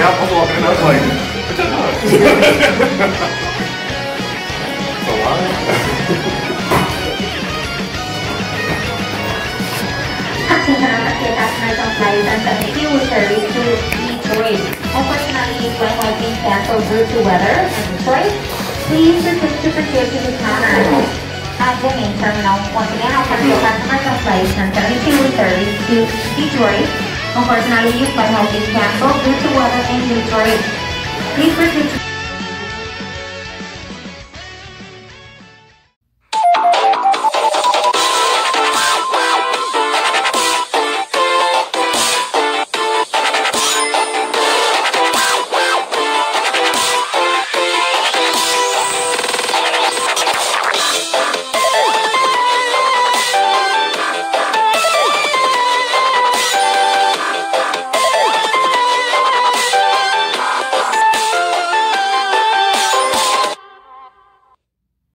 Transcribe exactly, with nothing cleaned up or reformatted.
Yep, I was walking in, I was like, what that does? So why? Customer complaints and the fuel service to Detroit. Unfortunately, this flight has been canceled due to weather in Detroit. Please request to proceed to the counter at the main terminal. Once again, I'll come to your customer complaints and the fuel service to Detroit. Unfortunately, this flight has been canceled due to weather in Detroit. Please proceed to